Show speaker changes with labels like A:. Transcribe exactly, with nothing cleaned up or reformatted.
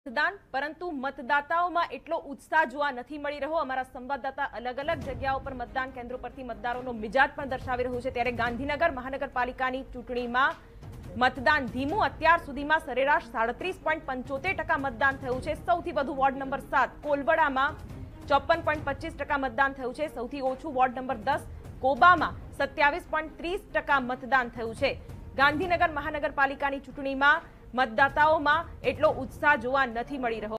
A: મતદાન પરંતુ મતદાતાઓમાં એટલો ઉત્સાહ જોવા નથી મળી રહ્યો। અમારા સંવાદદાતા અલગ અલગ જગ્યાઓ પર મતદાન કેન્દ્રો પરથી મતદારોનો મિજાજ પણ દર્શાવી રહ્યું છે। ત્યારે ગાંધીનગર મહાનગરપાલિકાની ચૂંટણીમાં મતદાન ધીમું। અત્યાર સુધીમાં સરેરાશ સાડત્રીસ પોઈન્ટ પંચોતેર ટકા મતદાન થયું છે। સૌથી વધુ વોર્ડ નંબર સાત કોલવડામાં ચોપન પોઈન્ટ પચીસ ટકા મતદાન થયું છે। સૌથી ઓછું વોર્ડ નંબર દસ કોબામાં સત્યાવીસ પોઈન્ટ ત્રીસ ટકા મતદાન થયું છે। ગાંધીનગર મહાનગરપાલિકાની ચૂંટણીમાં મતદાતાઓમાં એટલો ઉત્સાહ જોવા નથી મળી રહ્યો।